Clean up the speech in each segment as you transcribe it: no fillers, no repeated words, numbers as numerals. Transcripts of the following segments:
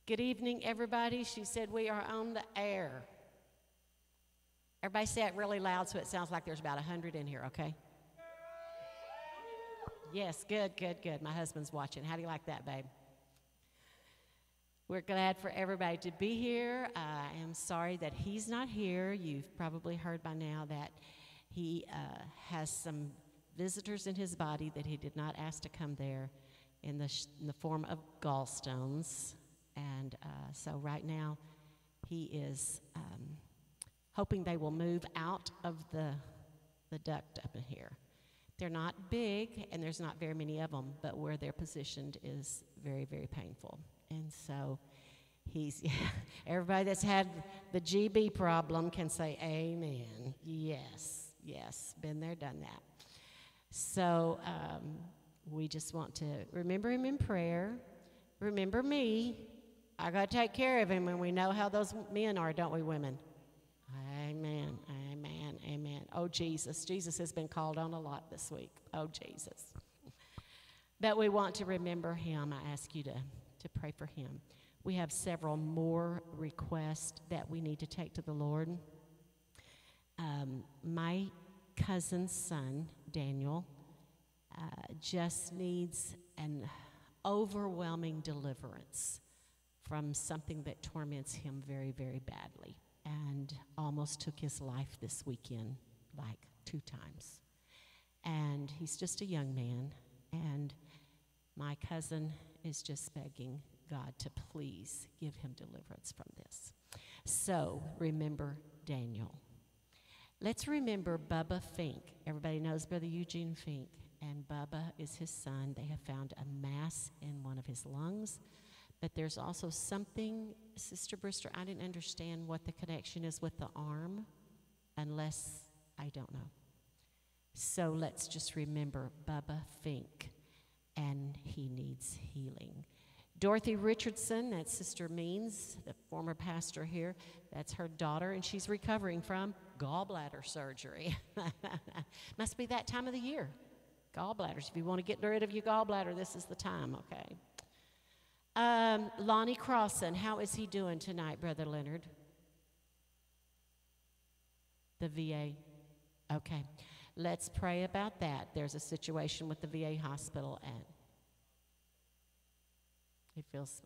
Good evening, everybody. She said we are on the air. Everybody say it really loud so it sounds like there's about 100 in here, okay? Yes, good, good, good. My husband's watching. How do you like that, babe? We're glad for everybody to be here. I am sorry that he's not here. You've probably heard by now that he has some visitors in his body that he did not ask to come there in the form of gallstones. And so right now he is hoping they will move out of the duct up in here. They're not big, and there's not very many of them, but where they're positioned is very, very painful. And so he's, everybody that's had the GB problem can say amen. Yes, yes, been there, done that. So we just want to remember him in prayer. Remember me. I got to take care of him, and we know how those men are, don't we, women? Amen, amen, amen. Oh, Jesus. Jesus has been called on a lot this week. Oh, Jesus. But we want to remember him. I ask you to pray for him. We have several more requests that we need to take to the Lord. My cousin's son, Daniel, just needs an overwhelming deliverance from something that torments him very, very badly, and almost took his life this weekend, like 2 times. And he's just a young man, and my cousin is just begging God to please give him deliverance from this. So remember Daniel. Let's remember Bubba Fink. Everybody knows Brother Eugene Fink, and Bubba is his son. They have found a mass in one of his lungs. But there's also something, Sister Brister, I didn't understand what the connection is with the arm, unless I don't know. So let's just remember Bubba Fink, and he needs healing. Dorothy Richardson, that's Sister Means, the former pastor here, that's her daughter, and she's recovering from gallbladder surgery. Must be that time of the year. Gallbladders. If you want to get rid of your gallbladder, this is the time, okay? Lonnie Crossan, how is he doing tonight, Brother Leonard? The VA. Okay. Let's pray about that. There's a situation with the VA hospital, and he feels...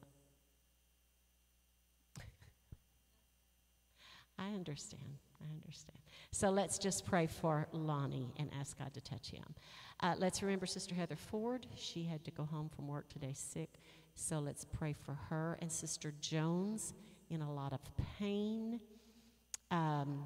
I understand. So let's just pray for Lonnie and ask God to touch him. Let's remember Sister Heather Ford. She had to go home from work today sick. So let's pray for her. And Sister Jones in a lot of pain. Brother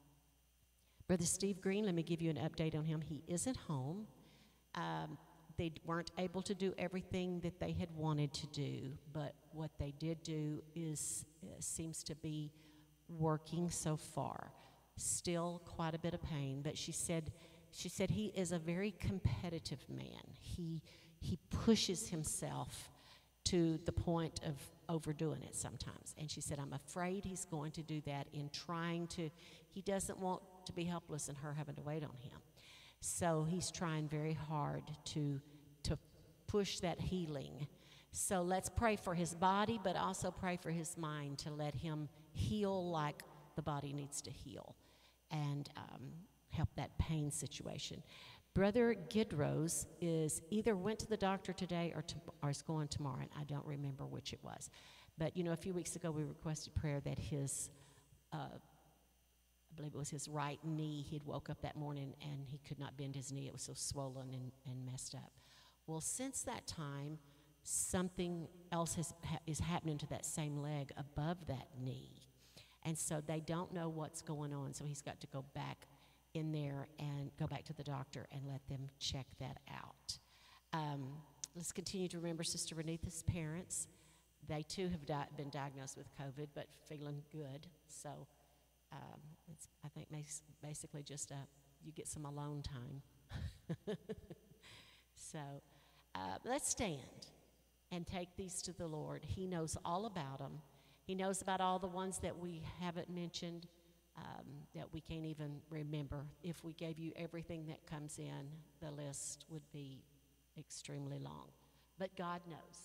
Steve Green, let me give you an update on him. He isn't home. They weren't able to do everything that they had wanted to do, but what they did do is seems to be working so far. Still quite a bit of pain, but she said he is a very competitive man. He pushes himself to the point of overdoing it sometimes. And she said, I'm afraid he's going to do that in trying to, he doesn't want to be helpless and her having to wait on him. So he's trying very hard to push that healing. So let's pray for his body, but also pray for his mind to let him heal like the body needs to heal, and help that pain situation. Brother Gidrose is either went to the doctor today or is going tomorrow, and I don't remember which it was. But, you know, a few weeks ago we requested prayer that his, I believe it was his right knee, he'd woke up that morning and he could not bend his knee. It was so swollen and messed up. Well, since that time, something else is happening to that same leg above that knee. And so they don't know what's going on, so he's got to go back in there and go back to the doctor and let them check that out. Let's continue to remember Sister Renita's parents. They too have been diagnosed with COVID, but feeling good. So it's, I think, basically just you get some alone time. So let's stand and take these to the Lord. He knows all about them. He knows about all the ones that we haven't mentioned, that we can't even remember. If we gave you everything that comes in, the list would be extremely long. But God knows.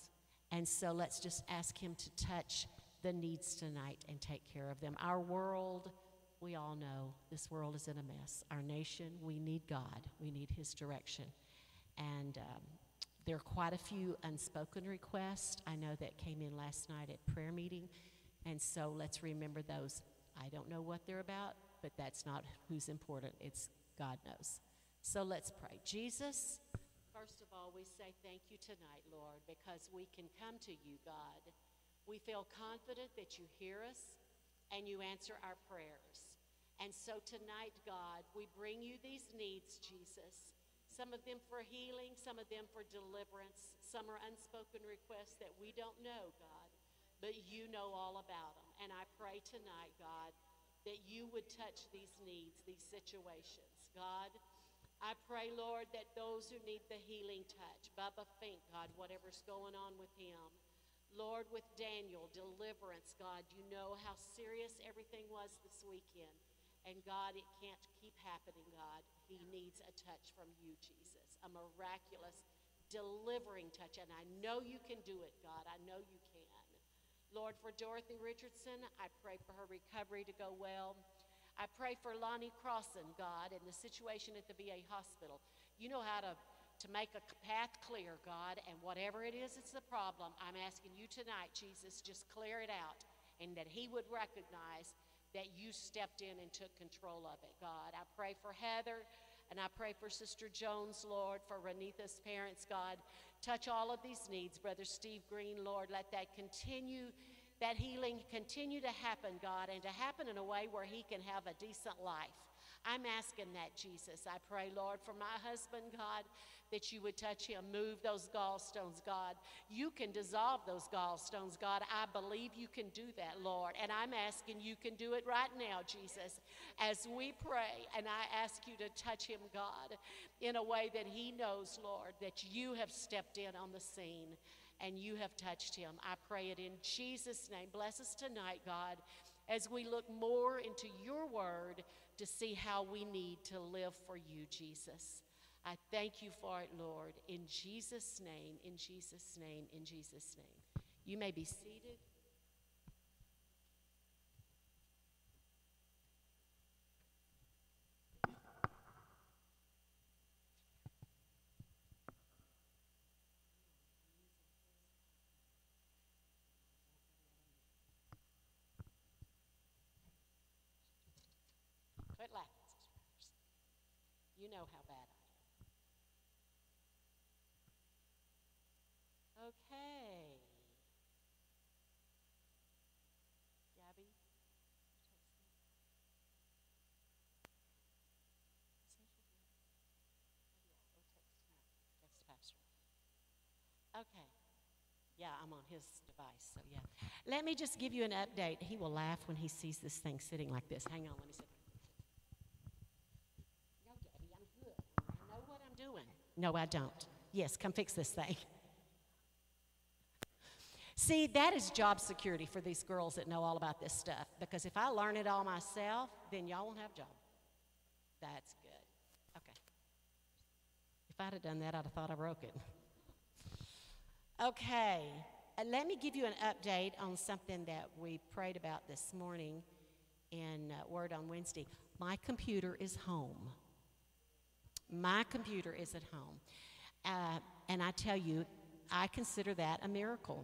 And so let's just ask him to touch the needs tonight and take care of them. Our world, we all know this world is in a mess. Our nation, we need God. We need his direction. And there are quite a few unspoken requests I know that came in last night at prayer meeting. And so let's remember those. I don't know what they're about, but that's not who's important. It's God knows. So let's pray. Jesus, first of all, we say thank you tonight, Lord, because we can come to you, God. We feel confident that you hear us and you answer our prayers. And so tonight, God, we bring you these needs, Jesus. Some of them for healing, some of them for deliverance. Some are unspoken requests that we don't know, God, but you know all about them. And I pray tonight, God, that you would touch these needs, these situations. God, I pray, Lord, that those who need the healing touch, Bubba Fink, God, whatever's going on with him, Lord, with Daniel, deliverance, God, you know how serious everything was this weekend. And God, it can't keep happening, God. He needs a touch from you, Jesus, a miraculous delivering touch. And I know you can do it, God. I know you can. Lord, for Dorothy Richardson, I pray for her recovery to go well. I pray for Lonnie Crossan, God, in the situation at the VA hospital. You know how to make a path clear, God, and whatever it is, it's the problem. I'm asking you tonight, Jesus, just clear it out, and that he would recognize that you stepped in and took control of it, God. I pray for Heather, and I pray for Sister Jones, Lord, for Renitha's parents, God. Touch all of these needs. Brother Steve Green, Lord, let that continue, that healing continue to happen, God, and to happen in a way where he can have a decent life. I'm asking that, Jesus. I pray, Lord, for my husband, God, that you would touch him, move those gallstones, God. You can dissolve those gallstones, God. I believe you can do that, Lord. And I'm asking you can do it right now, Jesus, as we pray. And I ask you to touch him, God, in a way that he knows, Lord, that you have stepped in on the scene and you have touched him. I pray it in Jesus' name. Bless us tonight, God, as we look more into your word to see how we need to live for you, Jesus. I thank you for it, Lord, in Jesus' name, in Jesus' name, in Jesus' name. You may be seated. Quit laughing, Sister Patterson. You know how bad I am. Okay. Gabby, text Pastor. Okay. Yeah, I'm on his device, so yeah. Let me just give you an update. He will laugh when he sees this thing sitting like this. Hang on, let me see. No, Gabby, I'm good. I know what I'm doing. No, I don't. Yes, come fix this thing. See, that is job security for these girls that know all about this stuff. Because if I learn it all myself, then y'all won't have a job. That's good. Okay. If I'd have done that, I'd have thought I broke it. Okay. Let me give you an update on something that we prayed about this morning in Word on Wednesday. My computer is home. My computer is at home. And I tell you, I consider that a miracle.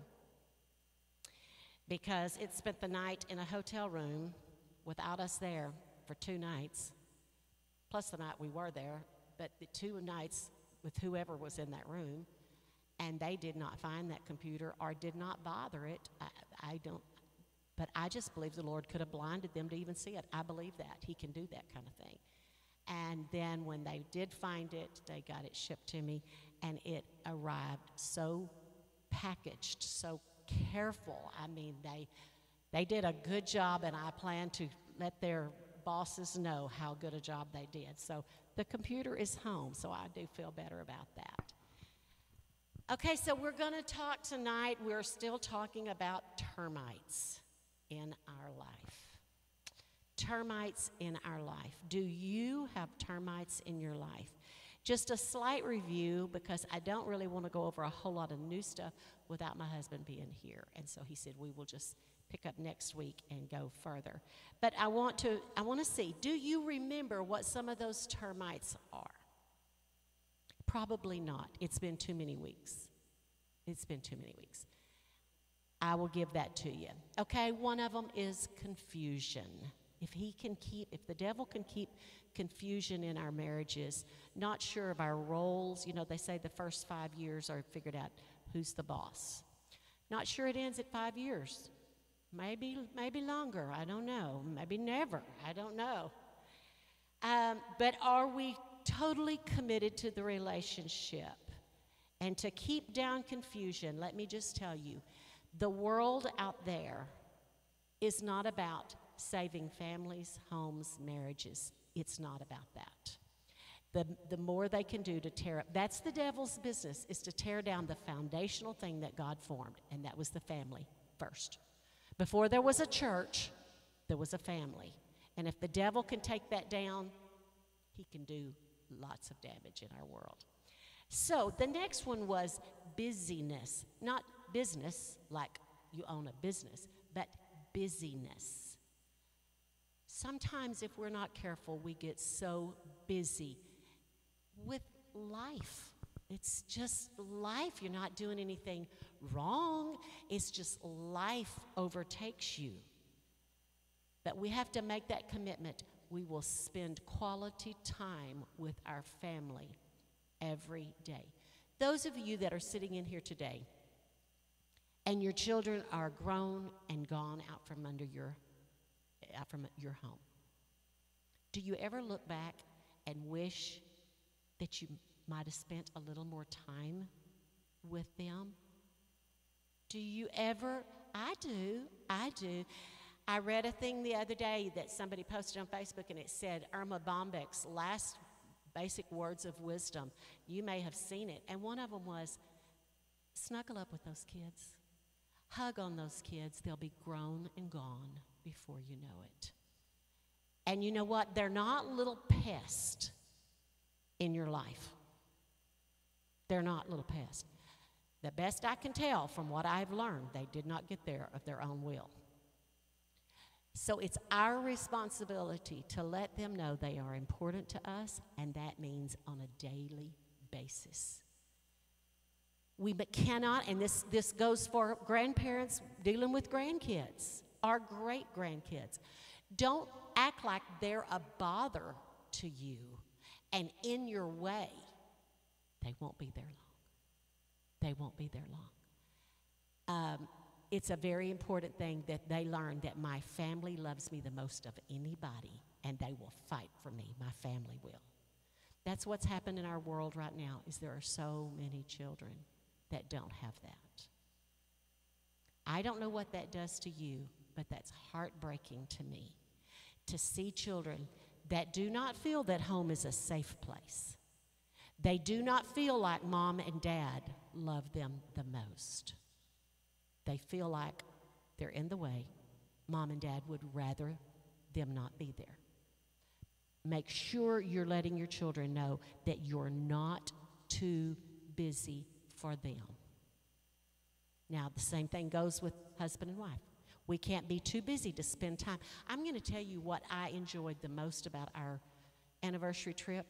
Because it spent the night in a hotel room without us there for 2 nights, plus the night we were there, but the 2 nights with whoever was in that room, and they did not find that computer or did not bother it. I don't, but I just believe the Lord could have blinded them to even see it. I believe that. He can do that kind of thing. And then when they did find it, they got it shipped to me, and it arrived so packaged, so careful. I mean, they did a good job, and I plan to let their bosses know how good a job they did. So the computer is home, so I do feel better about that. Okay, so we're going to talk tonight. We're still talking about termites in our life. Termites in our life. Do you have termites in your life? Just a slight review, because I don't really want to go over a whole lot of new stuff without my husband being here. And so he said we will just pick up next week and go further. But I want to see, do you remember what some of those termites are? Probably not. It's been too many weeks. It's been too many weeks. I will give that to you. Okay, one of them is confusion. If the devil can keep confusion in our marriages, not sure of our roles, they say the first 5 years are figured out who's the boss. Not sure it ends at 5 years. Maybe longer, I don't know. Maybe never, I don't know. But are we totally committed to the relationship? And to keep down confusion, let me just tell you, the world out there is not about saving families, homes, marriages. It's not about that. The more they can do to tear up, that's the devil's business, is to tear down the foundational thing that God formed, and that was the family first. Before there was a church, there was a family. And if the devil can take that down, he can do lots of damage in our world. So the next one was busyness. Not business, like you own a business, but busyness. Sometimes if we're not careful, we get so busy with life. It's just life. You're not doing anything wrong. It's just life overtakes you. But we have to make that commitment. We will spend quality time with our family every day. Those of you that are sitting in here today and your children are grown and gone out from your home, do you ever look back and wish that you might have spent a little more time with them? Do you ever? I do. I read a thing the other day that somebody posted on Facebook, and it said Irma Bombeck's last basic words of wisdom. You may have seen it. And one of them was, snuggle up with those kids. Hug on those kids. They'll be grown and gone before you know it. And you know what? They're not little pests in your life. They're not little pests. The best I can tell from what I've learned, they did not get there of their own will. So it's our responsibility to let them know they are important to us, and that means on a daily basis. We cannot, and this goes for grandparents dealing with grandkids, our great-grandkids. Don't act like they're a bother to you and in your way. They won't be there long. They won't be there long. It's a very important thing that they learn that my family loves me the most of anybody, and they will fight for me. My family will. That's what's happened in our world right now, is there are so many children that don't have that. I don't know what that does to you, but that's heartbreaking to me, to see children that do not feel that home is a safe place. They do not feel like mom and dad love them the most. They feel like they're in the way. Mom and dad would rather them not be there. Make sure you're letting your children know that you're not too busy for them. Now, the same thing goes with husband and wife. We can't be too busy to spend time. I'm going to tell you what I enjoyed the most about our anniversary trip.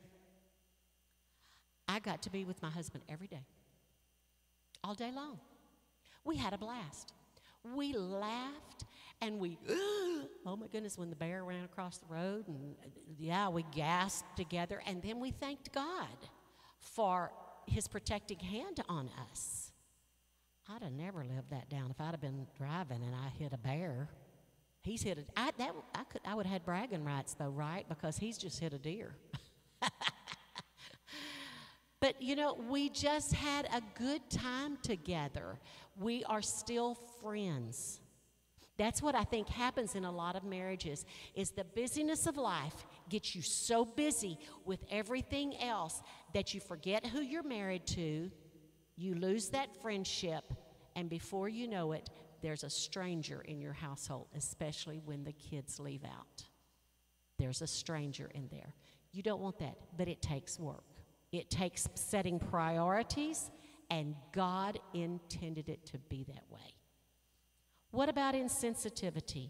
I got to be with my husband every day, all day long. We had a blast. We laughed, and we, oh my goodness, when the bear ran across the road, and yeah, we gasped together, and then we thanked God for his protecting hand on us. I'd have never lived that down if I'd have been driving and I hit a bear. He's hit I would have had bragging rights though, right? Because he's just hit a deer. But, we just had a good time together. We are still friends. That's what I think happens in a lot of marriages, is the busyness of life gets you so busy with everything else that you forget who you're married to, you lose that friendship, and before you know it, there's a stranger in your household, especially when the kids leave out. There's a stranger in there. You don't want that, but it takes work. It takes setting priorities, and God intended it to be that way. What about insensitivity?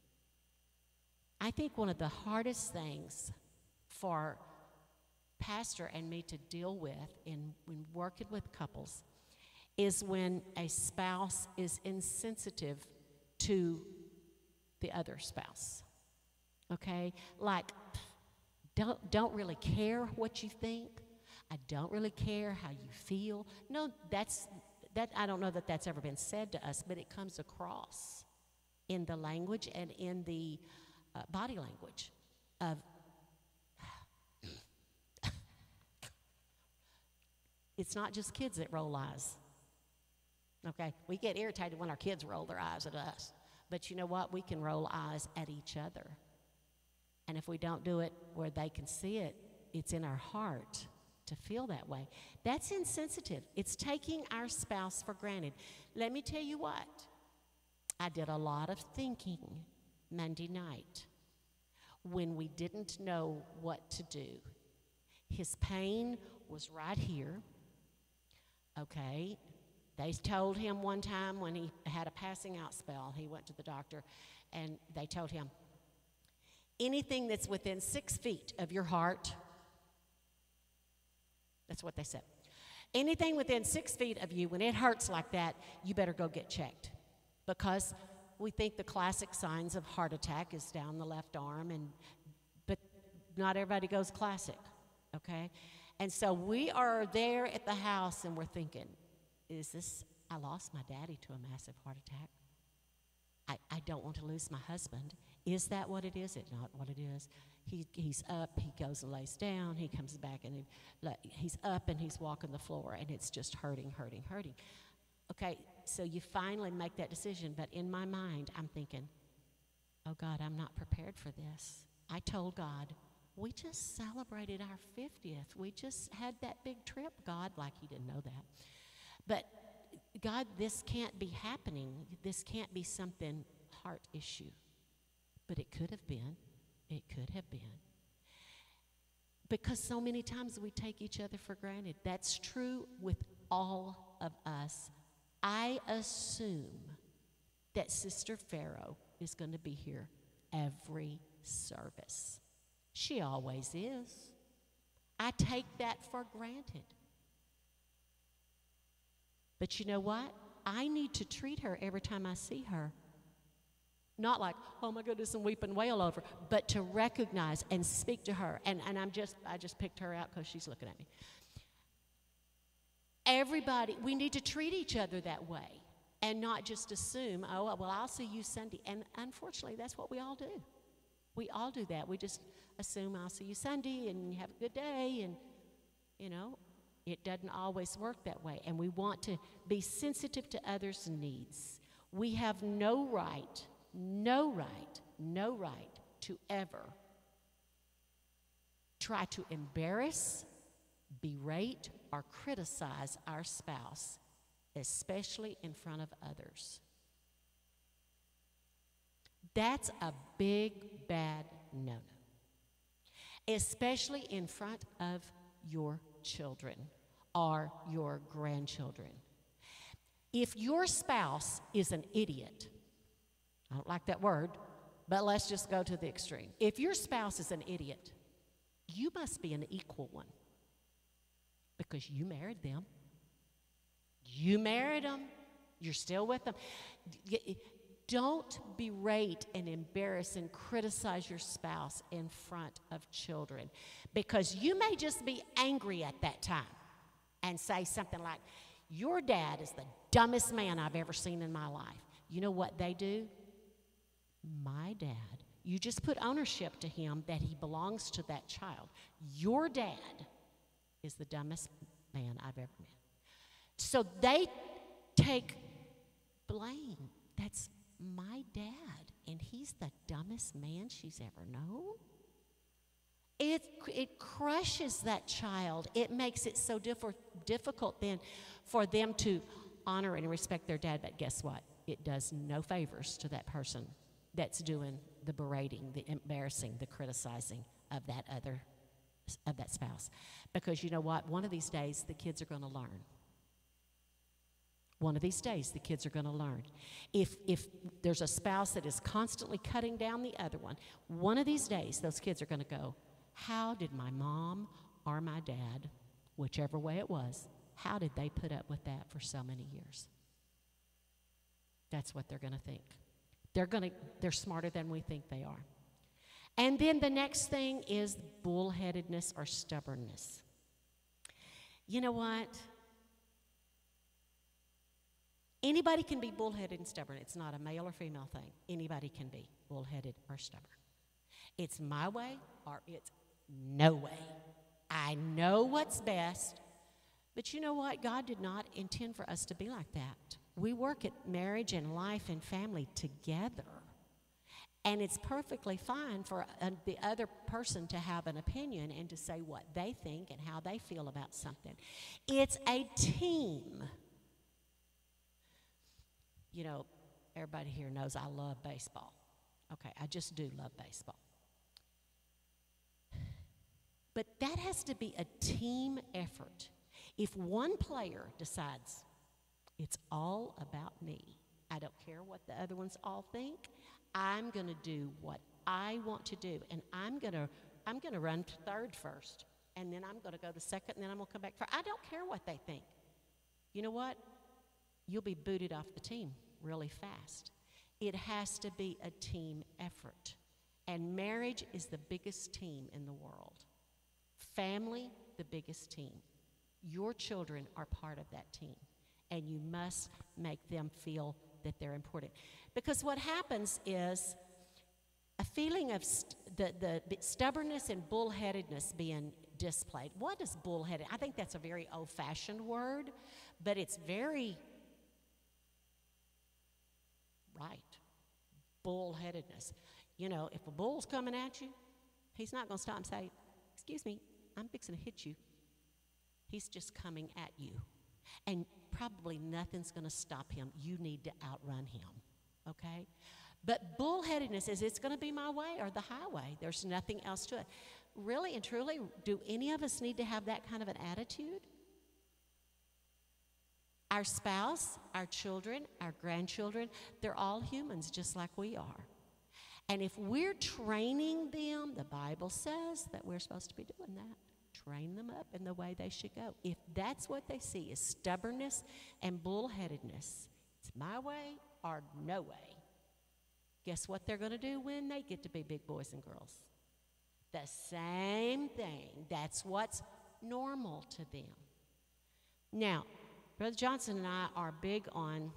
I think one of the hardest things for pastor and me to deal with when working with couples is when a spouse is insensitive to the other spouse. Okay? Like, don't really care what you think. I don't really care how you feel. No, I don't know that that's ever been said to us, but it comes across in the language and in the body language of it's not just kids that roll eyes. Okay? We get irritated when our kids roll their eyes at us. But you know what? We can roll eyes at each other. And if we don't do it where they can see it, it's in our heart to feel that way. That's insensitive. It's taking our spouse for granted. Let me tell you what. I did a lot of thinking Monday night when we didn't know what to do. His pain was right here. Okay? They told him one time when he had a passing out spell, he went to the doctor, and they told him, anything that's within 6 feet of your heart, that's what they said. Anything within 6 feet of you, when it hurts like that, you better go get checked. Because we think the classic signs of heart attack is down the left arm, but not everybody goes classic, okay? And so we are there at the house, and we're thinking, I lost my daddy to a massive heart attack. I don't want to lose my husband. Is that what it is? It's not what it is. He's up, he goes and lays down, he comes back, and he's up and he's walking the floor, and it's just hurting. Okay, so you finally make that decision, but in my mind, I'm thinking, oh God, I'm not prepared for this. I told God, we just celebrated our 50th. We just had that big trip, God, like he didn't know that. But God, this can't be happening. This can't be something heart issue. But it could have been. It could have been. Because so many times we take each other for granted. That's true with all of us. I assume that Sister Pharaoh is going to be here every service. She always is. I take that for granted. But you know what? I need to treat her every time I see her. Not like, oh my goodness, and weep and wail over, but to recognize and speak to her. And I just picked her out because she's looking at me. Everybody, we need to treat each other that way and not just assume, oh, well, I'll see you Sunday. And unfortunately, that's what we all do. We all do that. We just assume I'll see you Sunday and have a good day. And, you know, it doesn't always work that way. And we want to be sensitive to others' needs. We have no right to ever try to embarrass, berate, or criticize our spouse, especially in front of others. That's a big, bad no-no, especially in front of your children or your grandchildren. If your spouse is an idiot, I don't like that word, but let's just go to the extreme. If your spouse is an idiot, you must be an equal one because you married them. You married them. You're still with them. Don't berate and embarrass and criticize your spouse in front of children because you may just be angry at that time and say something like, your dad is the dumbest man I've ever seen in my life. You know what they do? My dad. You just put ownership to him that he belongs to that child. Your dad is the dumbest man I've ever met. So they take blame. That's my dad, and he's the dumbest man she's ever known. It crushes that child. It makes it so difficult then for them to honor and respect their dad. But guess what? It does no favors to that person that's doing the berating, the embarrassing, the criticizing of that other of that spouse. Because you know what? One of these days, the kids are going to learn. One of these days, the kids are going to learn. If there's a spouse that is constantly cutting down the other one of these days, those kids are going to go, how did my mom or my dad, whichever way it was, how did they put up with that for so many years? That's what they're going to think. They're smarter than we think they are. And then the next thing is bullheadedness or stubbornness. You know what? Anybody can be bullheaded and stubborn. It's not a male or female thing. Anybody can be bullheaded or stubborn. It's my way or it's no way. I know what's best, but you know what? God did not intend for us to be like that. We work at marriage and life and family together. And it's perfectly fine for the other person to have an opinion and to say what they think and how they feel about something. It's a team. You know, everybody here knows I love baseball. Okay, I just do love baseball. But that has to be a team effort. If one player decides, it's all about me, I don't care what the other ones all think, I'm going to do what I want to do, and I'm going to run to third first, and then I'm going to go to second, and then I'm going to come back first. I don't care what they think. You know what? You'll be booted off the team really fast. It has to be a team effort, and marriage is the biggest team in the world. Family, the biggest team. Your children are part of that team, and you must make them feel that they're important. Because what happens is a feeling of the stubbornness and bullheadedness being displayed. What is bullheaded? I think that's a very old-fashioned word, but it's very right. Bullheadedness. You know, if a bull's coming at you, he's not going to stop and say, excuse me, I'm fixing to hit you. He's just coming at you. And probably nothing's going to stop him. You need to outrun him, okay? But bullheadedness is it's going to be my way or the highway. There's nothing else to it. Really and truly, do any of us need to have that kind of an attitude? Our spouse, our children, our grandchildren, they're all humans just like we are. And if we're training them, the Bible says that we're supposed to be doing that. Train them up in the way they should go. If that's what they see is stubbornness and bullheadedness, it's my way or no way. Guess what they're going to do when they get to be big boys and girls? The same thing. That's what's normal to them. Now, Brother Johnson and I are big on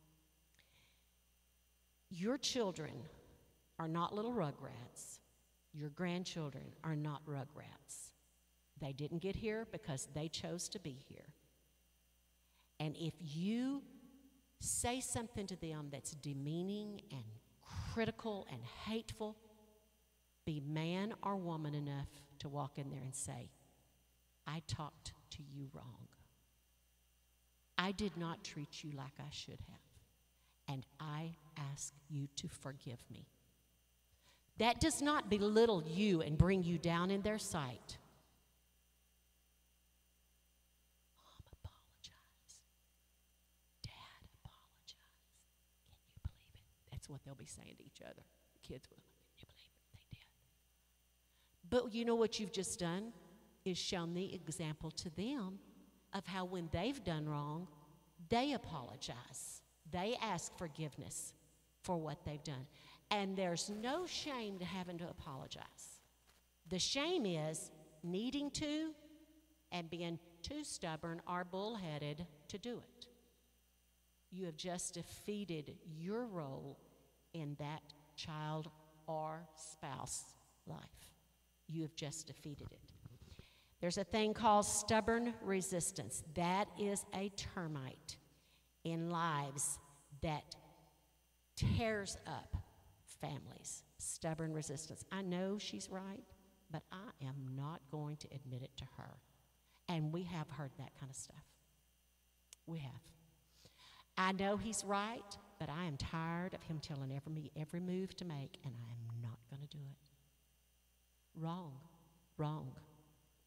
your children are not little rugrats. Your grandchildren are not rugrats. They didn't get here because they chose to be here. And if you say something to them that's demeaning and critical and hateful, be man or woman enough to walk in there and say, I talked to you wrong. I did not treat you like I should have, and I ask you to forgive me. That does not belittle you and bring you down in their sight. Mom, apologize. Dad, apologize. Can you believe it? That's what they'll be saying to each other. Kids will, can you believe it? They did. But you know what you've just done is shown the example to them of how when they've done wrong, they apologize. They ask forgiveness for what they've done. And there's no shame to having to apologize. The shame is needing to and being too stubborn or bullheaded to do it. You have just defeated your role in that child or spouse life. You have just defeated it. There's a thing called stubborn resistance. That is a termite in lives that tears up families. Stubborn resistance. I know she's right, but I am not going to admit it to her. And we have heard that kind of stuff. We have. I know he's right, but I am tired of him telling me every move to make, and I am not going to do it. Wrong. Wrong.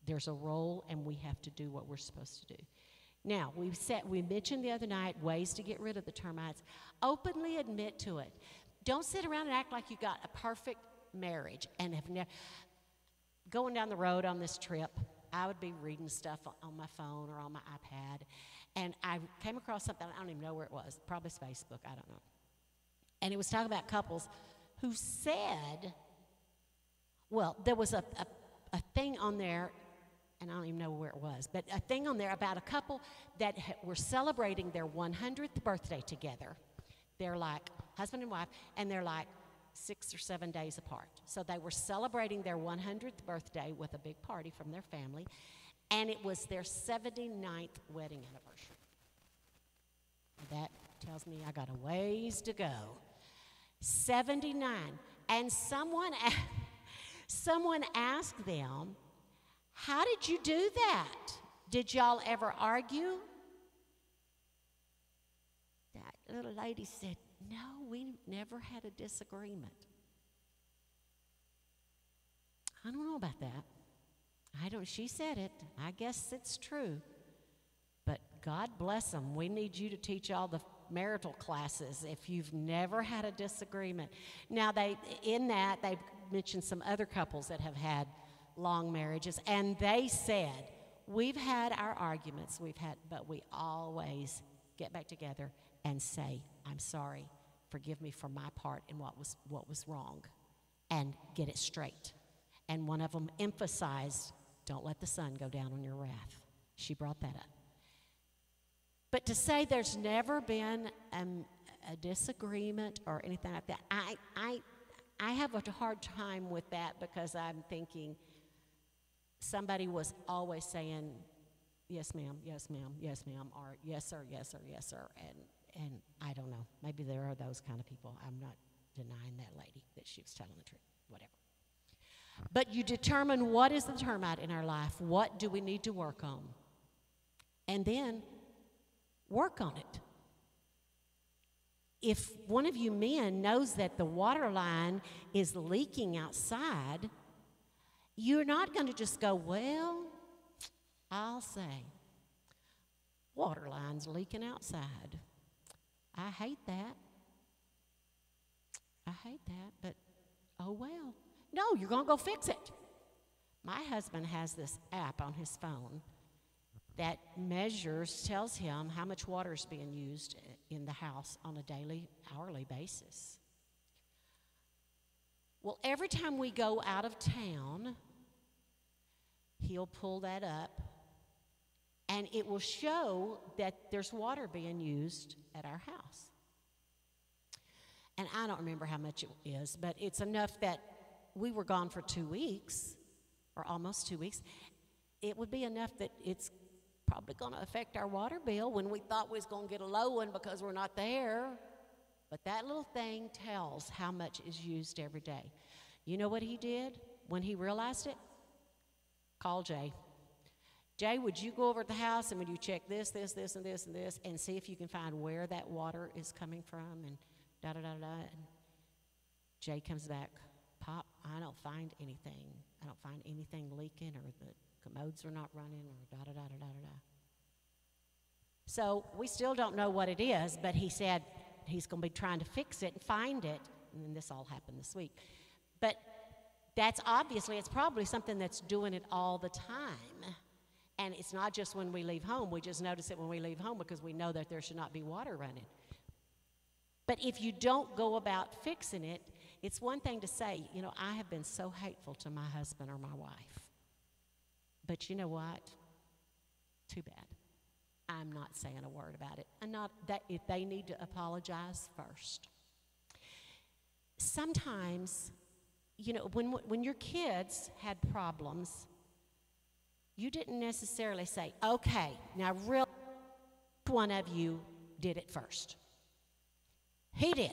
There's a role, and we have to do what we're supposed to do. Now, we mentioned the other night ways to get rid of the termites. Openly admit to it. Don't sit around and act like you got a perfect marriage and have never. Going down the road on this trip, I would be reading stuff on my phone or on my iPad, and I came across something, I don't even know where it was, probably it's Facebook, I don't know. And it was talking about couples who said, well, there was a thing on there, and I don't even know where it was, but a thing on there about a couple that were celebrating their 100th birthday together. They're like husband and wife, and they're like 6 or 7 days apart. So they were celebrating their 100th birthday with a big party from their family, and it was their 79th wedding anniversary. That tells me I got a ways to go. 79. And someone asked them, how did you do that? Did y'all ever argue? That little lady said, no, we never had a disagreement. I don't know about that. She said it. I guess it's true. But God bless them. We need you to teach all the marital classes if you've never had a disagreement. Now, they mentioned some other couples that have had long marriages, and they said, we've had our arguments, but we always get back together and say, I'm sorry, forgive me for my part in what was wrong, and get it straight. And one of them emphasized, don't let the sun go down on your wrath. She brought that up. But to say there's never been a disagreement or anything like that, I have a hard time with that, because I'm thinking somebody was always saying, yes, ma'am, yes, ma'am, yes, ma'am, or yes, sir, yes, sir, yes, sir. And I don't know. Maybe there are those kind of people. I'm not denying that lady that she was telling the truth, whatever. But you determine what is the termite in our life. What do we need to work on? And then work on it. If one of you men knows that the water line is leaking outside, you're not going to just go, well, I'll say, water line's leaking outside. I hate that. I hate that, but oh well. No, you're going to go fix it. My husband has this app on his phone that tells him how much water is being used in the house on a daily, hourly basis. Well, every time we go out of town, he'll pull that up, and it will show that there's water being used at our house. And I don't remember how much it is, but it's enough that we were gone for 2 weeks, or almost 2 weeks. It would be enough that it's probably going to affect our water bill when we thought we was going to get a low one because we're not there. But that little thing tells how much is used every day. You know what he did when he realized it? Call Jay. Jay, would you go over to the house and would you check this, and this, and this, and see if you can find where that water is coming from, and da-da-da-da. And Jay comes back, Pop, I don't find anything. I don't find anything leaking, or the commodes are not running, or da-da-da-da-da-da. So we still don't know what it is, but he said he's going to be trying to fix it and find it, and then this all happened this week. But it's probably something that's doing it all the time. And it's not just when we leave home. We just notice it when we leave home because we know that there should not be water running. But if you don't go about fixing it, it's one thing to say, I have been so hateful to my husband or my wife. But you know what? Too bad. I'm not saying a word about it. And not that if they need to apologize first. Sometimes, when your kids had problems, you didn't necessarily say, okay, now really, one of you did it first. He did,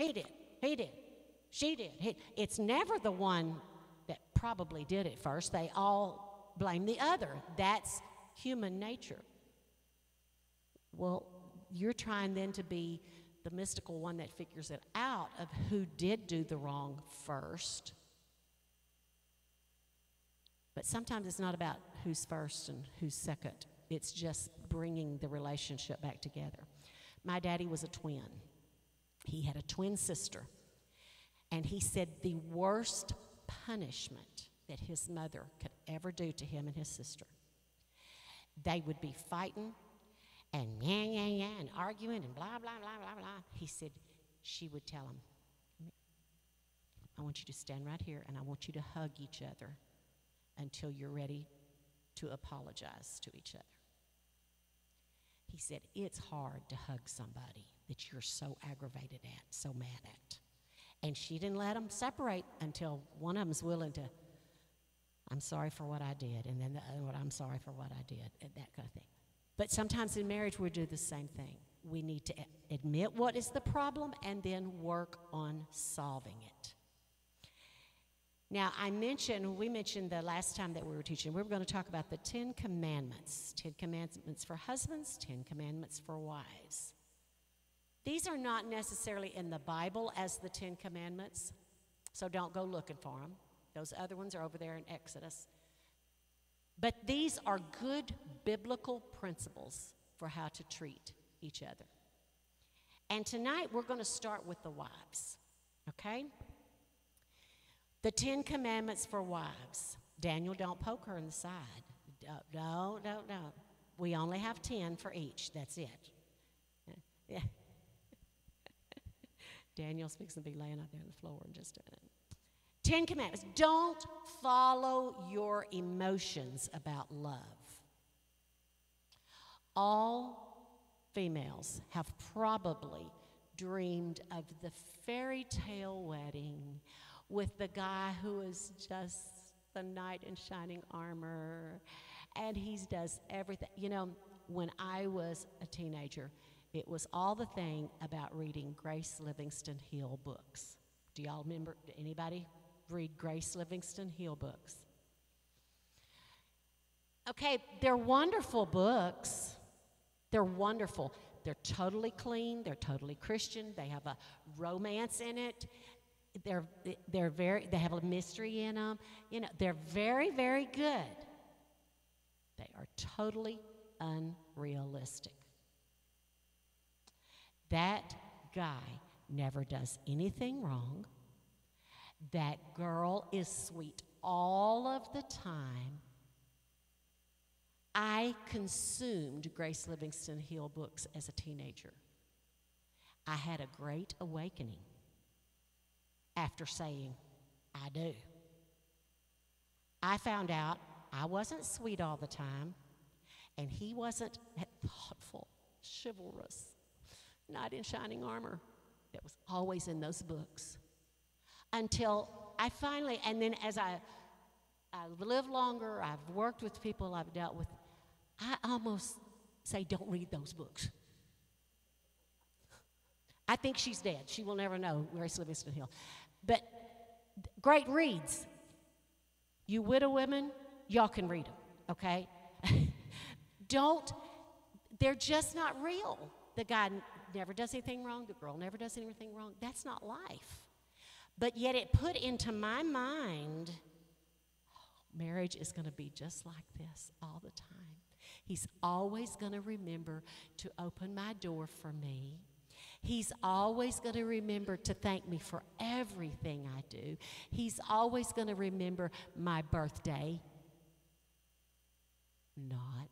she did. It's never the one that probably did it first. They all blame the other. That's human nature. Well, you're trying then to be the mystical one that figures it out of who did do the wrong first. But sometimes it's not about who's first and who's second. It's just bringing the relationship back together. My daddy was a twin. He had a twin sister. And he said the worst punishment that his mother could ever do to him and his sister, they would be fighting and and arguing and blah, blah, blah, blah, blah. He said she would tell him, I want you to stand right here and I want you to hug each other until you're ready to apologize to each other. He said, it's hard to hug somebody that you're so aggravated at, so mad at. And she didn't let them separate until one of them's willing to, I'm sorry for what I did, and then the other one, I'm sorry for what I did, and that kind of thing. But sometimes in marriage, we do the same thing. We need to admit what is the problem and then work on solving it. Now, we mentioned the last time that we were teaching, we were going to talk about the 10 Commandments. 10 Commandments for husbands, 10 Commandments for wives. These are not necessarily in the Bible as the 10 Commandments, so don't go looking for them. Those other ones are over there in Exodus. But these are good biblical principles for how to treat each other. And tonight we're going to start with the wives, okay? The 10 Commandments for wives. Daniel, don't poke her in the side. Don't. We only have 10 for each. That's it. Yeah. Daniel's fixing to be laying out there on the floor in just a minute. 10 Commandments. Don't follow your emotions about love. All females have probably dreamed of the fairy tale wedding with the guy who is just the knight in shining armor, and he does everything. You know, when I was a teenager, it was all the thing about reading Grace Livingston Hill books. Do y'all remember, anybody read Grace Livingston Hill books? Okay, they're wonderful books. They're wonderful. They're totally clean. They're totally Christian. They have a romance in it. They have a mystery in them. You know, they're very, very good. They are totally unrealistic. That guy never does anything wrong. That girl is sweet all of the time. I consumed Grace Livingston Hill books as a teenager. I had a great awakening after saying, I do. I found out I wasn't sweet all the time, and he wasn't that thoughtful, chivalrous knight in shining armor that was always in those books. Until I finally, and then as I live longer, I've worked with people I've dealt with, I almost say, don't read those books. I think she's dead. She will never know, Grace Livingston Hill. But great reads. You widow women, y'all can read them, okay? They're just not real. The guy never does anything wrong. The girl never does anything wrong. That's not life. But yet it put into my mind, marriage is going to be just like this all the time. He's always going to remember to open my door for me. He's always going to remember to thank me for everything I do. He's always going to remember my birthday. Not.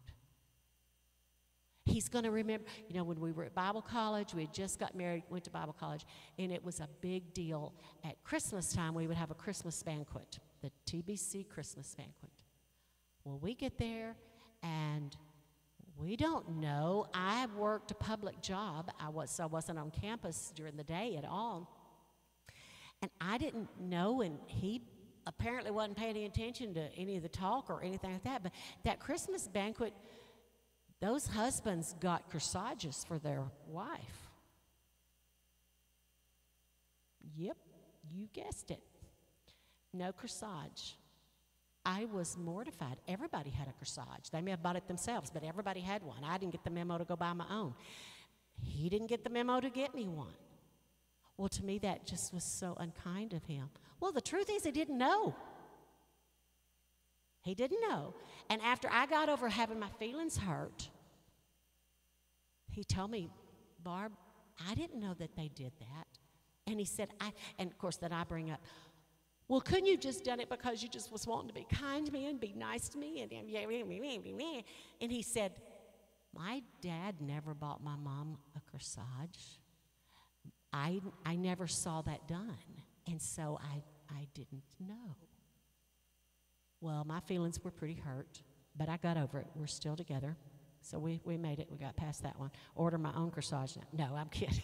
He's going to remember, you know, when we were at Bible college, we had just got married, went to Bible college, and it was a big deal. At Christmas time, we would have a Christmas banquet, the TBC Christmas banquet. Well, we get there, and we don't know. I worked a public job. So I wasn't on campus during the day at all. And I didn't know, and he apparently wasn't paying any attention to any of the talk or anything like that. But that Christmas banquet, those husbands got corsages for their wife. Yep, you guessed it. No corsage. I was mortified. Everybody had a corsage. They may have bought it themselves, but everybody had one. I didn't get the memo to go buy my own. He didn't get the memo to get me one. Well, to me, that just was so unkind of him. Well, the truth is, he didn't know. He didn't know. And after I got over having my feelings hurt, he told me, Barb, I didn't know that they did that. And he said, and of course then I bring up, well, couldn't you just done it because you just was wanting to be kind to me and be nice to me? And he said, my dad never bought my mom a corsage. I never saw that done. And so I didn't know. Well, my feelings were pretty hurt, but I got over it. We're still together. So we made it. We got past that one. Order my own corsage now. No, I'm kidding.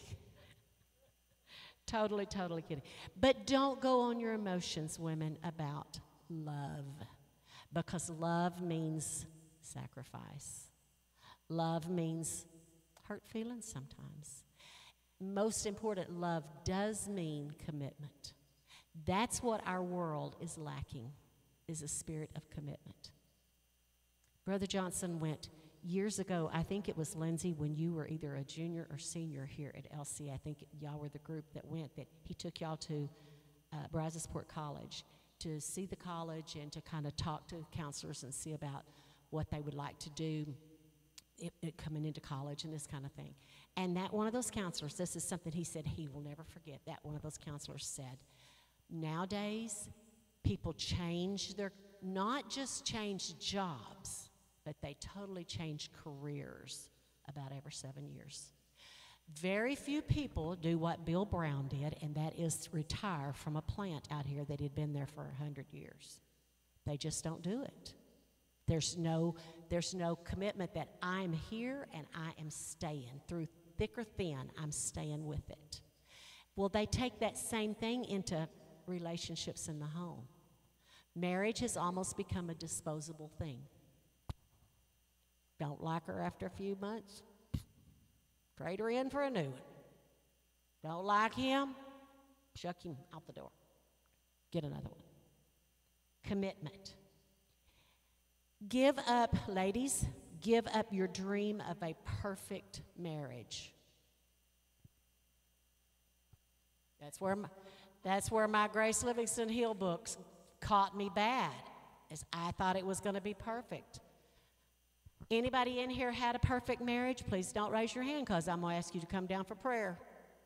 Totally kidding. But don't go on your emotions, women, about love. Because love means sacrifice. Love means hurt feelings sometimes. Most important, love does mean commitment. That's what our world is lacking, is a spirit of commitment. Brother Johnson went years ago, I think it was Lindsay, when you were either a junior or senior here at LC. I think y'all were the group that went, that he took y'all to Brazosport College to see the college and to kind of talk to counselors and see about what they would like to do coming into college and this kind of thing. And that one of those counselors, this is something he said he will never forget, that one of those counselors said, nowadays, people change not just change jobs, but they totally change careers about every 7 years. Very few people do what Bill Brown did, and that is retire from a plant out here that had been there for 100 years. They just don't do it. There's no commitment that I'm here and I am staying. Through thick or thin, I'm staying with it. Well, they take that same thing into relationships in the home. Marriage has almost become a disposable thing. Don't like her after a few months? Trade her in for a new one. Don't like him? Chuck him out the door. Get another one. Commitment. Give up, ladies, give up your dream of a perfect marriage. That's where my Grace Livingston Hill books caught me bad, as I thought it was going to be perfect. Anybody in here had a perfect marriage? Please don't raise your hand, because I'm going to ask you to come down for prayer.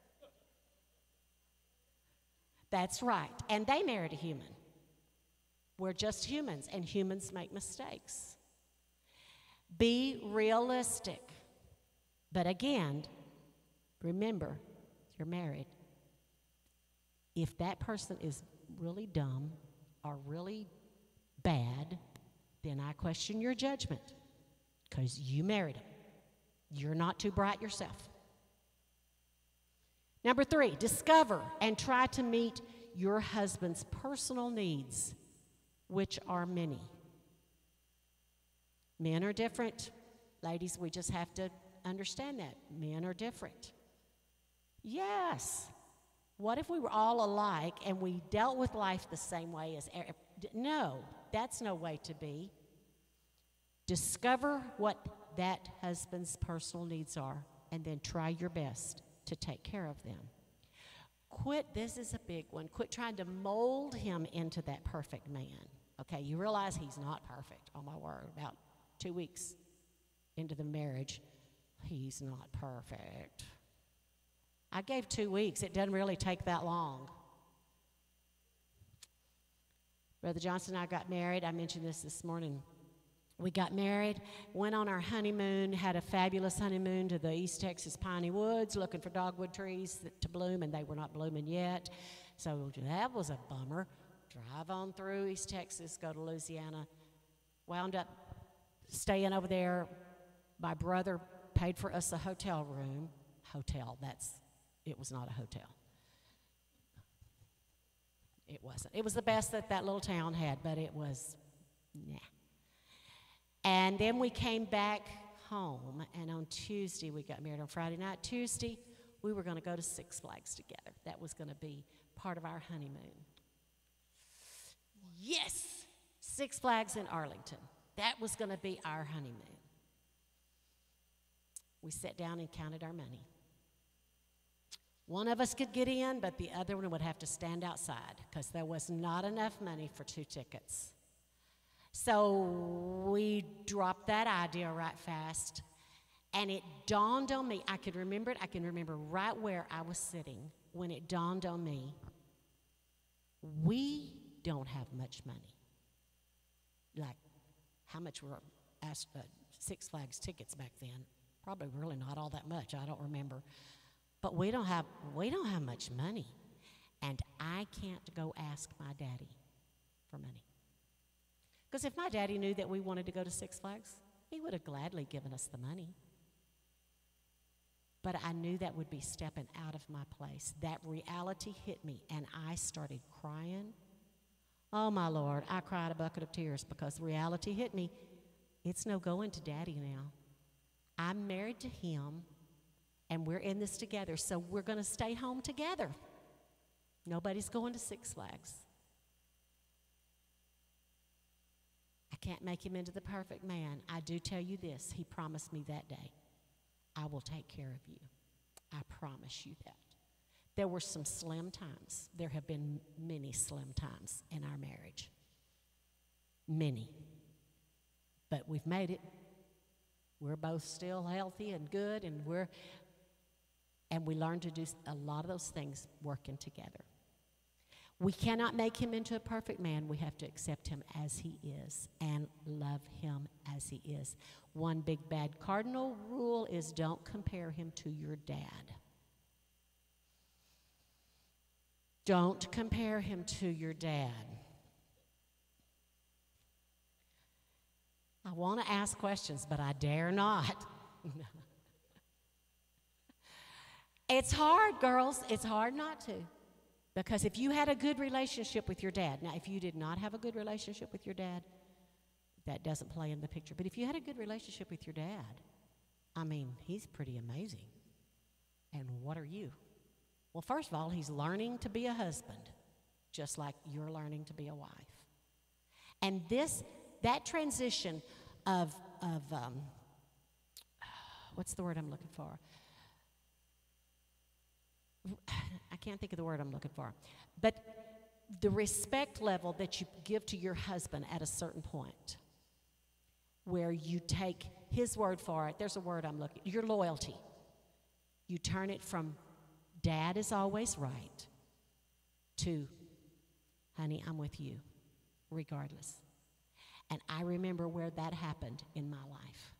That's right. And they married a human. We're just humans, and humans make mistakes. Be realistic. But again, remember, you're married. If that person is really dumb or really bad, then I question your judgment, because you married him. You're not too bright yourself. Number 3, discover and try to meet your husband's personal needs, which are many. Men are different. Ladies, we just have to understand that. Men are different. Yes. What if we were all alike and we dealt with life the same way as... No, that's no way to be. Discover what that husband's personal needs are, and then try your best to take care of them. This is a big one, quit trying to mold him into that perfect man. Okay, you realize he's not perfect. Oh my word, about 2 weeks into the marriage, he's not perfect. I gave 2 weeks. It doesn't really take that long. Brother Johnson and I got married. I mentioned this morning. We got married, went on our honeymoon, had a fabulous honeymoon to the East Texas piney woods, looking for dogwood trees to bloom, and they were not blooming yet. So that was a bummer. Drive on through East Texas, go to Louisiana. Wound up staying over there. My brother paid for us a hotel room. It was not a hotel. It wasn't. It was the best that little town had, but it was, nah. And then we came back home, and on Tuesday, we got married on Friday night. Tuesday, we were going to go to Six Flags together. That was going to be part of our honeymoon. Yes! Six Flags in Arlington. That was going to be our honeymoon. We sat down and counted our money. One of us could get in, but the other one would have to stand outside, because there was not enough money for 2 tickets. So we dropped that idea right fast. And it dawned on me, I could remember it, I can remember right where I was sitting when it dawned on me, we don't have much money. Like, how much were Six Flags tickets back then? Probably really not all that much, I don't remember. But we don't have much money. And I can't go ask my daddy for money. Because if my daddy knew that we wanted to go to Six Flags, he would have gladly given us the money. But I knew that would be stepping out of my place. That reality hit me, and I started crying. Oh, my Lord, I cried a bucket of tears because reality hit me. It's no going to Daddy now. I'm married to him, and we're in this together, so we're going to stay home together. Nobody's going to Six Flags. I can't make him into the perfect man. I do tell you this. He promised me that day, I will take care of you. I promise you that. There were some slim times. There have been many slim times in our marriage. Many. But we've made it. We're both still healthy and good, and we learned to do a lot of those things working together. We cannot make him into a perfect man. We have to accept him as he is and love him as he is. One big bad cardinal rule is don't compare him to your dad. Don't compare him to your dad. I want to ask questions, but I dare not. It's hard, girls. It's hard not to. Because if you had a good relationship with your dad, now if you did not have a good relationship with your dad, that doesn't play in the picture. But if you had a good relationship with your dad, I mean, he's pretty amazing. And what are you? Well, first of all, he's learning to be a husband, just like you're learning to be a wife. And that transition of what's the word I'm looking for? I can't think of the word I'm looking for. But the respect level that you give to your husband at a certain point, where you take his word for it, there's a word I'm looking, your loyalty. You turn it from dad is always right to, honey, I'm with you, regardless. And I remember where that happened in my life.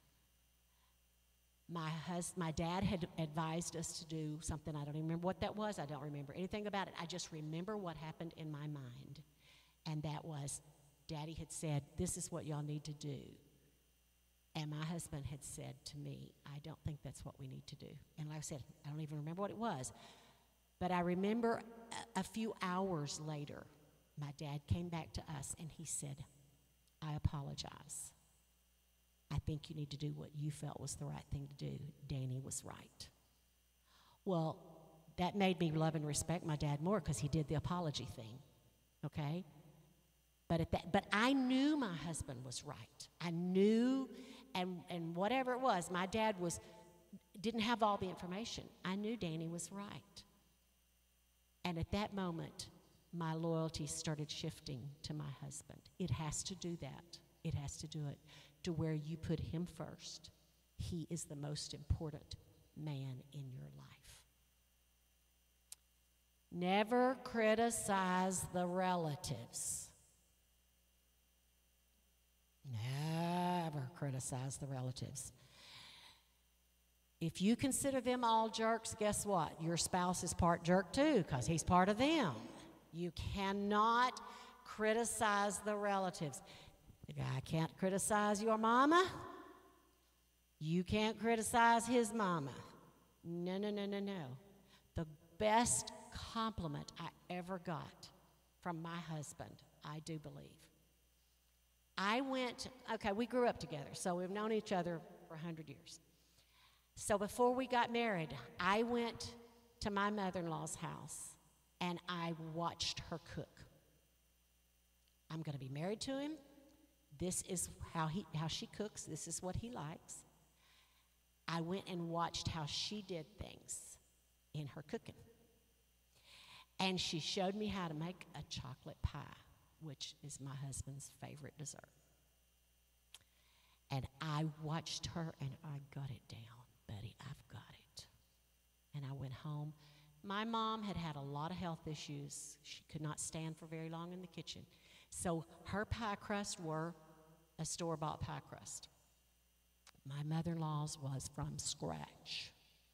My dad had advised us to do something. I don't even remember what that was. I don't remember anything about it. I just remember what happened in my mind. And that was, Daddy had said, this is what y'all need to do. And my husband had said to me, I don't think that's what we need to do. And like I said, I don't even remember what it was. But I remember a few hours later, my dad came back to us and he said, I apologize. I think you need to do what you felt was the right thing to do. Danny was right. Well, that made me love and respect my dad more because he did the apology thing, okay? But I knew my husband was right. I knew, and whatever it was, my dad didn't have all the information. I knew Danny was right. And at that moment, my loyalty started shifting to my husband. It has to do that. It has to do it to where you put him first. He is the most important man in your life. Never criticize the relatives. Never criticize the relatives. If you consider them all jerks, guess what? Your spouse is part jerk too, because he's part of them. You cannot criticize the relatives. I can't criticize your mama. You can't criticize his mama. No, no, no, no, no. The best compliment I ever got from my husband, I do believe. We grew up together, so we've known each other for 100 years. So before we got married, I went to my mother-in-law's house, and I watched her cook. I'm going to be married to him. This is how she cooks. This is what he likes. I went and watched how she did things in her cooking. And she showed me how to make a chocolate pie, which is my husband's favorite dessert. And I watched her, and I got it down. Betty, I've got it. And I went home. My mom had had a lot of health issues. She could not stand for very long in the kitchen. So her pie crust were a store-bought pie crust. My mother-in-law's was from scratch.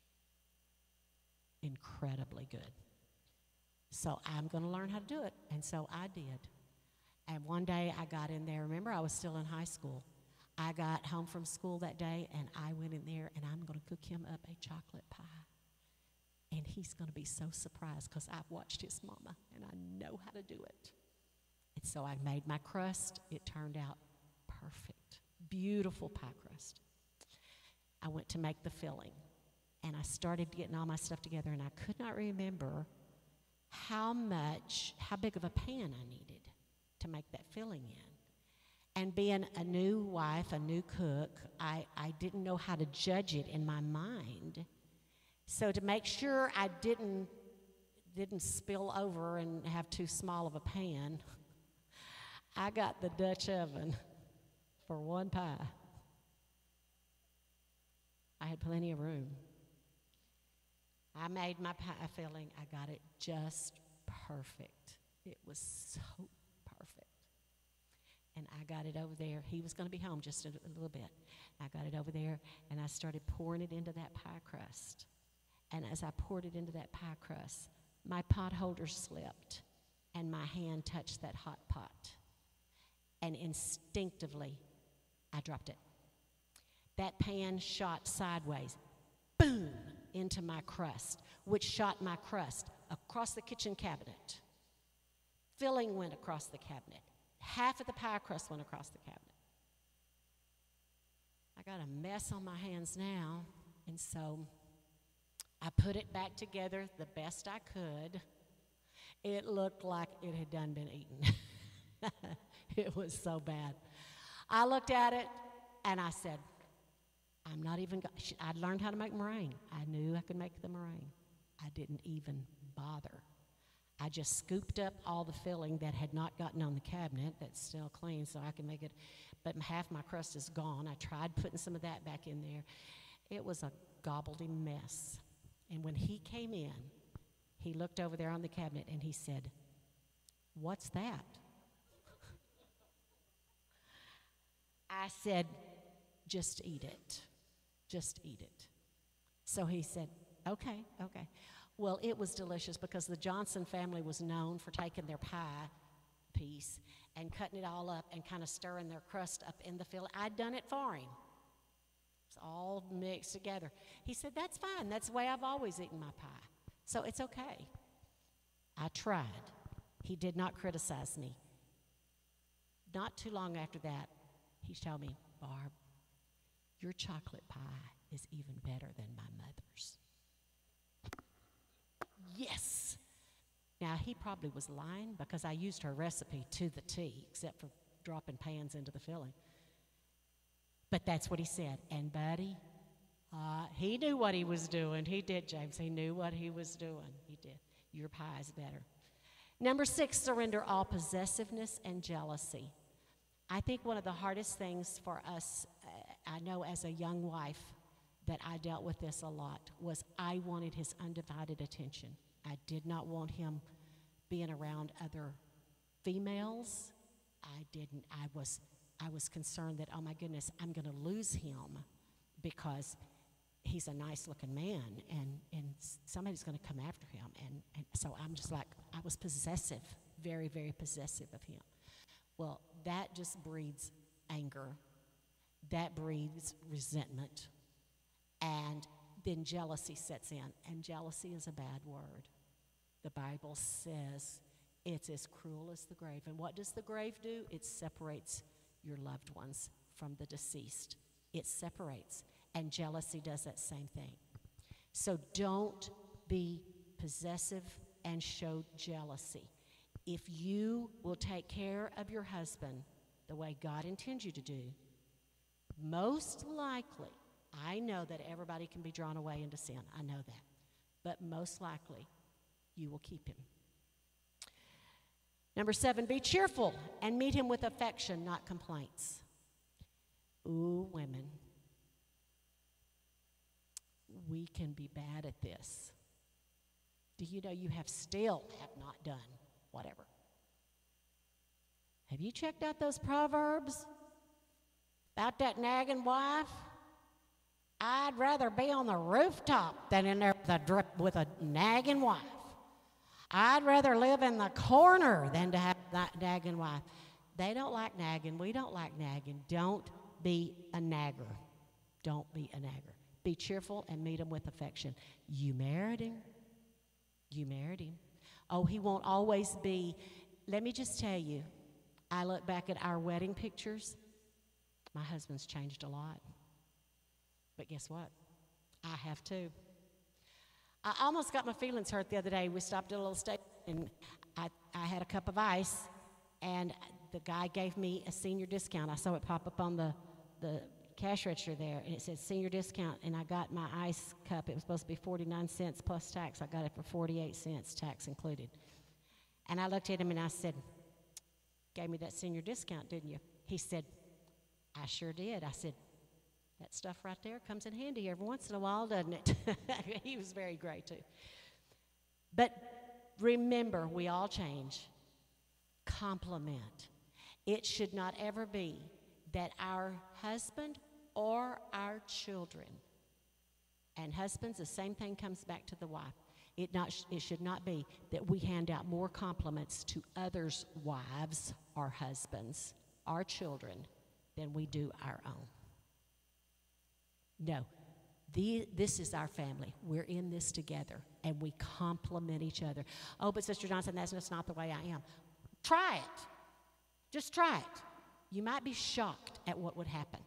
Incredibly good. So I'm going to learn how to do it. And so I did. And one day I got in there. Remember, I was still in high school. I got home from school that day, and I went in there, and I'm going to cook him up a chocolate pie. And he's going to be so surprised because I've watched his mama, and I know how to do it. And so I made my crust. It turned out perfect. Beautiful pie crust. I went to make the filling, and I started getting all my stuff together, and I could not remember how big of a pan I needed to make that filling in. And being a new wife, a new cook, I didn't know how to judge it in my mind. So to make sure I didn't spill over and have too small of a pan, I got the Dutch oven for one pie. I had plenty of room. I made my pie filling. I got it just perfect. It was so perfect. And I got it over there. He was going to be home just a little bit. I got it over there, and I started pouring it into that pie crust. And as I poured it into that pie crust, my pot holder slipped, and my hand touched that hot pot. And instinctively, I dropped it. That pan shot sideways, boom, into my crust, which shot my crust across the kitchen cabinet. Filling went across the cabinet. Half of the pie crust went across the cabinet. I got a mess on my hands now, and so I put it back together the best I could. It looked like it had done been eaten. It was so bad. I looked at it, and I said, I'd learned how to make meringue. I knew I could make the meringue. I didn't even bother. I just scooped up all the filling that had not gotten on the cabinet that's still clean so I can make it, but half my crust is gone. I tried putting some of that back in there. It was a gobbledy mess. And when he came in, he looked over there on the cabinet and he said, "What's that?" I said, "Just eat it. Just eat it." So he said, okay. Well, it was delicious because the Johnson family was known for taking their pie piece and cutting it all up and kind of stirring their crust up in the filling. I'd done it for him. It's all mixed together. He said, "That's fine. That's the way I've always eaten my pie. So it's okay." I tried. He did not criticize me. Not too long after that, he told me, "Barb, your chocolate pie is even better than my mother's." Yes. Now, he probably was lying because I used her recipe to the T, except for dropping pans into the filling. But that's what he said. And Buddy, he knew what he was doing. He did, James. He knew what he was doing. He did. Your pie is better. Number 6, surrender all possessiveness and jealousy. I think one of the hardest things for us, I know as a young wife that I dealt with this a lot, was I wanted his undivided attention. I did not want him being around other females. I was concerned that, oh my goodness, I'm going to lose him because he's a nice-looking man, and somebody's going to come after him. And so I'm just like, I was possessive, very, very possessive of him. Well, that just breeds anger. That breeds resentment. And then jealousy sets in. And jealousy is a bad word. The Bible says it's as cruel as the grave. And what does the grave do? It separates your loved ones from the deceased. It separates. And jealousy does that same thing. So don't be possessive and show jealousy. If you will take care of your husband the way God intends you to do, most likely, I know that everybody can be drawn away into sin. I know that. But most likely, you will keep him. Number 7, be cheerful and meet him with affection, not complaints. Ooh, women, we can be bad at this. Do you know you still have not done whatever? Have you checked out those Proverbs about that nagging wife? I'd rather be on the rooftop than in there with a nagging wife. I'd rather live in the corner than to have that nagging wife. They don't like nagging. We don't like nagging. Don't be a nagger. Don't be a nagger. Be cheerful and meet him with affection. You married him. You married him. Oh, he won't always be. Let me just tell you, I look back at our wedding pictures. My husband's changed a lot. But guess what? I have too. I almost got my feelings hurt the other day. We stopped at a little station, and I had a cup of ice, and the guy gave me a senior discount. I saw it pop up on the cash register there, and it said senior discount, and I got my ice cup. It was supposed to be 49 cents plus tax. I got it for 48 cents, tax included. And I looked at him, and I said, gave me that senior discount, didn't you? He said, I sure did. I said, that stuff right there comes in handy every once in a while, doesn't it? He was very great, too. But remember, we all change. Compliment. It should not ever be that our husband or our children, and husbands, the same thing comes back to the wife. It should not be that we hand out more compliments to others' wives, our husbands, our children, than we do our own. No, this is our family. We're in this together, and we compliment each other. Oh, but Sister Johnson, that's just not the way I am. Try it. Just try it. You might be shocked at what would happen.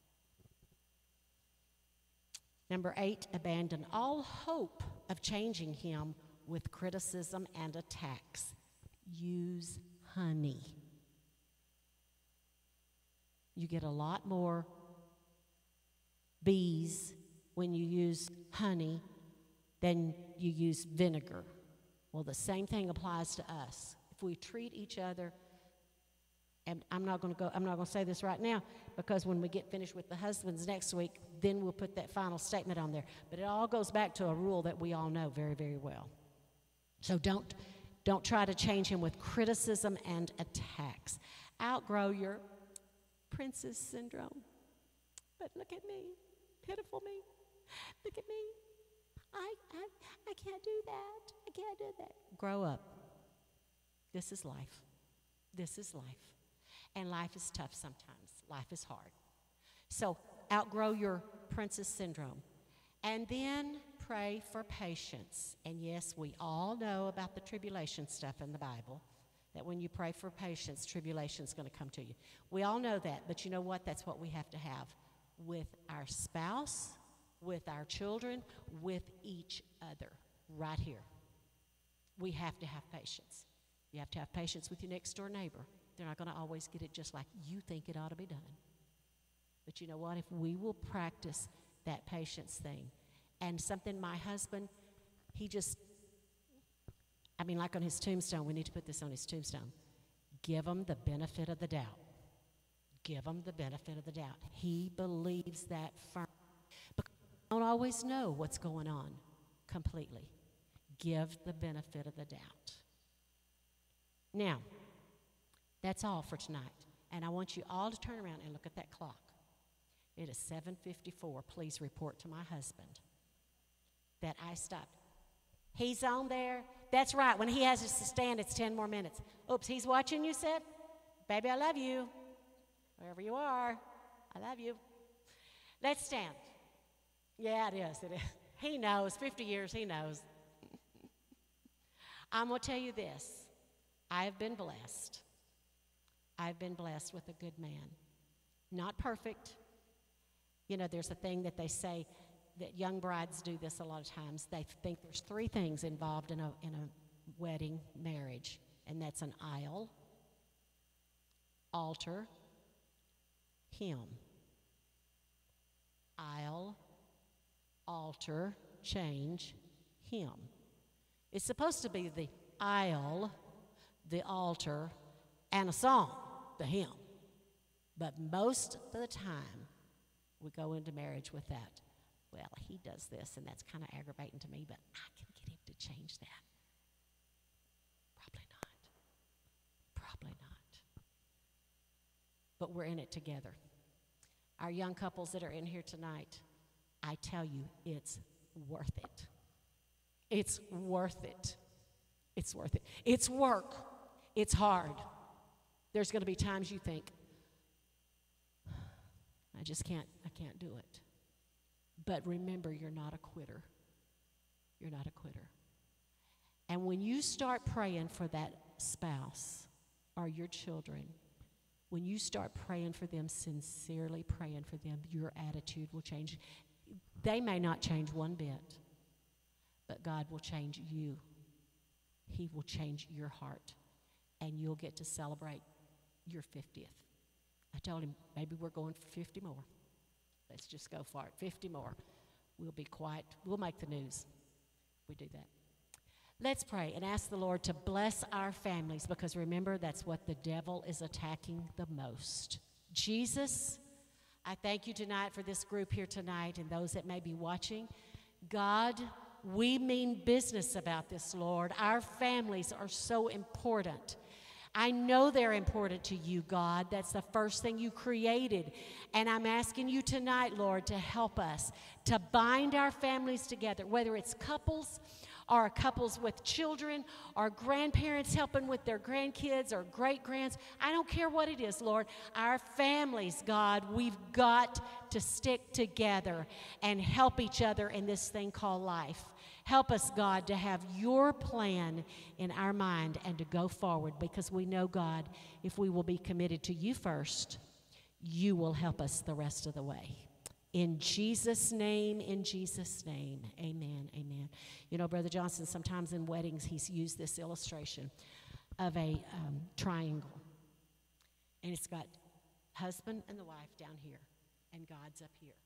Number 8, abandon all hope of changing him with criticism and attacks. Use honey. You get a lot more bees when you use honey than you use vinegar. Well, the same thing applies to us. If we treat each other, and I'm not going to say this right now, because when we get finished with the husbands next week, then we'll put that final statement on there. But it all goes back to a rule that we all know very, very well. So don't try to change him with criticism and attacks. Outgrow your princess syndrome. But look at me, pitiful me. Look at me. I can't do that. I can't do that. Grow up. This is life. This is life. And life is tough sometimes. Life is hard. So outgrow your princess syndrome. And then pray for patience. And yes, we all know about the tribulation stuff in the Bible, that when you pray for patience, tribulation's going to come to you. We all know that, but you know what? That's what we have to have with our spouse, with our children, with each other, right here. We have to have patience. You have to have patience with your next door neighbor. They're not going to always get it just like you think it ought to be done. But you know what? If we will practice that patience thing, and something my husband, like on his tombstone, we need to put this on his tombstone. Give him the benefit of the doubt. Give him the benefit of the doubt. He believes that firmly. Because we don't always know what's going on completely. Give the benefit of the doubt. Now, that's all for tonight. And I want you all to turn around and look at that clock. It is 7:54. Please report to my husband that I stopped. He's on there. That's right. When he has us to stand, it's 10 more minutes. Oops, he's watching you, Sid? Baby, I love you. Wherever you are, I love you. Let's stand. Yeah, it is. It is. He knows. 50 years, he knows. I'm going to tell you this. I have been blessed. I've been blessed with a good man. Not perfect. You know, there's a thing that they say that young brides do this a lot of times. They think there's 3 things involved in a wedding marriage, and that's an aisle, altar, hymn. Aisle, altar, change, hymn. It's supposed to be the aisle, the altar, and a song, the hymn. But most of the time, We go into marriage with that. Well, he does this, and that's kind of aggravating to me, but I can get him to change that. Probably not. Probably not. But we're in it together. Our young couples that are in here tonight, I tell you, it's worth it. It's worth it. It's worth it. It's work. It's hard. There's going to be times you think, I can't do it. But remember, you're not a quitter. You're not a quitter. And when you start praying for that spouse or your children, when you start praying for them, sincerely praying for them, your attitude will change. They may not change one bit, but God will change you. He will change your heart, and you'll get to celebrate your 50th. I told him, maybe we're going for 50 more. Let's just go for it. 50 more. We'll be quiet. We'll make the news. We do that. Let's pray and ask the Lord to bless our families, because remember, that's what the devil is attacking the most. Jesus, I thank you tonight for this group here tonight and those that may be watching. God, we mean business about this, Lord. Our families are so important. I know they're important to you, God. That's the first thing you created. And I'm asking you tonight, Lord, to help us to bind our families together, whether it's couples or couples with children or grandparents helping with their grandkids or great-grands. I don't care what it is, Lord. Our families, God, we've got to stick together and help each other in this thing called life. Help us, God, to have your plan in our mind and to go forward, because we know, God, if we will be committed to you first, you will help us the rest of the way. In Jesus' name, amen, amen. You know, Brother Johnson, sometimes in weddings, he's used this illustration of a triangle. And it's got husband and the wife down here, and God's up here.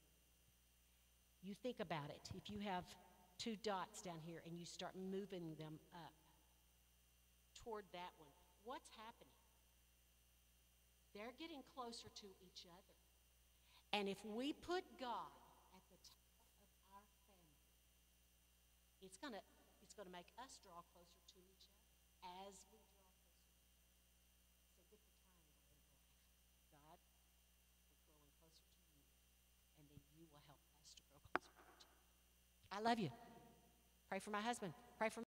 You think about it. If you have two dots down here and you start moving them up toward that one, what's happening? They're getting closer to each other. And if we put God at the top of our family, it's gonna make us draw closer to each other as we draw closer to each other. So get the triangle in life. God, we're growing closer to you, and then you will help us to grow closer to each other. I love you. Pray for my husband. Pray for